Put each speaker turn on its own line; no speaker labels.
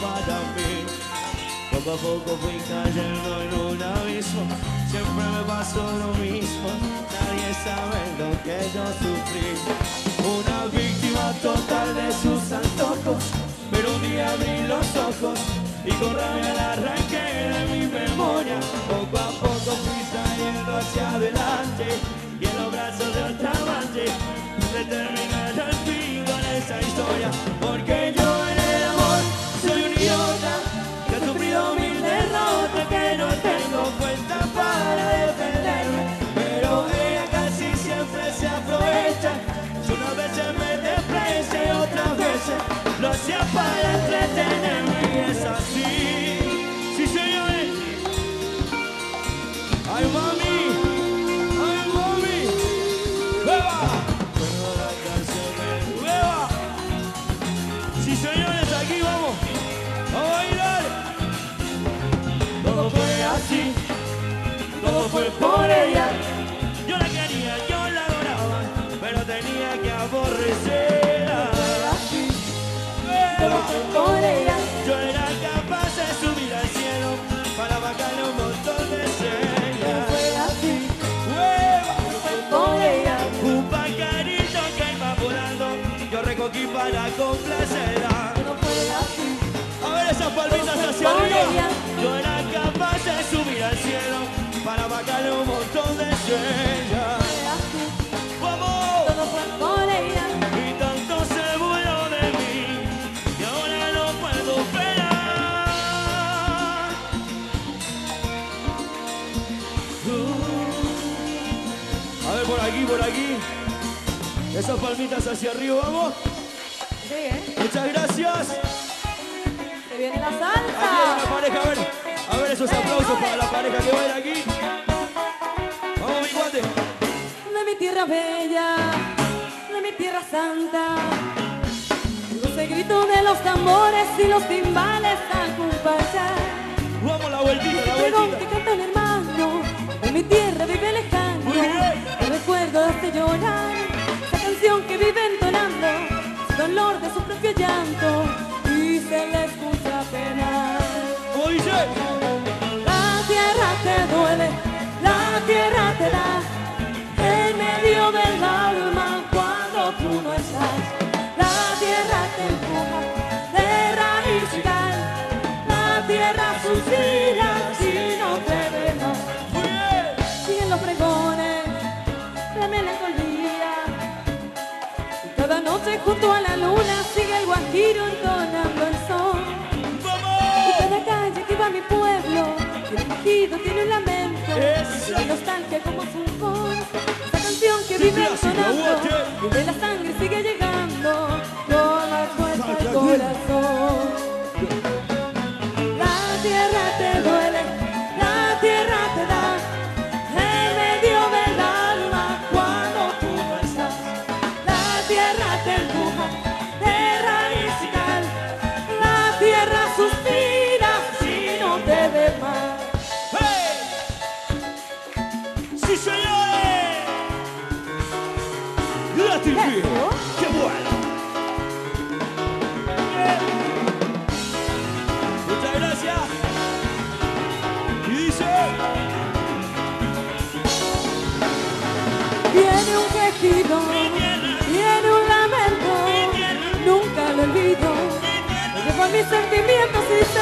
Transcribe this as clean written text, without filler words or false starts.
para mí. Poco a poco fui cayendo en un abismo, siempre me pasó lo mismo, nadie sabe lo que yo sufrí. Una víctima total de sus antojos, pero un día abrí los ojos y con rabia la arranqué de mi memoria. Poco a poco fui saliendo hacia adelante y en los brazos de otra amante de terminar al fin con esa historia. Porque yo en el amor soy un idiota que ha sufrido mil derrotas, que no tengo fuerza para defenderme, pero ella casi siempre se aprovecha. Si unas veces me desprecia y otras veces lo hacía para entretenerme, y es así. Sí, señores. Ay, mami, ay, mami. ¡Beba! Bueno, la canción de ¡Beba! Sí, señores, aquí vamos. Vamos a bailar. Todo fue así, todo fue por ella. Yo la quería, yo la adoraba, pero tenía que aborrecerla.
Todo fue por ella.
Yo era capaz de subir al cielo para bajarle un montón de estrellas.
Fue así,
¡Hueva!
fue por ella.
Un pajarito que iba volando, yo recogí para complacerla.
No fue así,
A ver esas palmitas hacia arriba. Yo era capaz de subir al cielo para bajarle un montón de estrellas.
fue así,
¡Vamos!
todo fue por ella.
Y tanto se burló de mí y ahora no puedo esperar. A ver, por aquí, por aquí. Esas palmitas hacia arriba, vamos.
Sí,
Muchas gracias.
Se viene la
Aquí hay
salsa.
una pareja, a ver esos aplausos para la pareja que baila aquí. Vamos, mi guante.
De mi tierra bella, de mi tierra santa, dulce grito de los tambores y los timbales al compasar.
Vamos, la vueltita, la
Pregón
vueltita.
que canta un hermano, de mi tierra vive lejano.
Muy bien.
El recuerdo hace llorar, esa canción que vive entonando, su dolor de su propio llanto, y se le escucha penar.
¿Cómo dice?
La tierra te duele, la tierra te da, en medio del alma cuando tú no estás. La tierra te empuja de raíz y tal, la tierra suspira si no te ve más.
Muy bien.
Siguen los pregones de melancolía, y cada noche junto a la luna sigue el guajiro entonando el son. Y
¡Vamos!
cada calle que va a mi pueblo tiene un quejido, tiene un lamento,
Eso.
la nostalgia como su voz. Esa canción que vive
clásico,
sonando
guache.
y de la sangre sigue llegando con la fuerza al corazón. La tierra te duele, la tierra te da, en medio del alma cuando tú no estás. La tierra te empuja de raíz y tal, la tierra suspira si no te ve más.
¡Hey! ¡Sí, señores! ¡Latin Beat! ¡Qué bueno! Bien. Muchas gracias. Y dice...
Viene un quejido,
Mi tierra,
viene un lamento,
mi tierra,
nunca lo olvido.
mi tierra.
Me llevo mis sentimientos y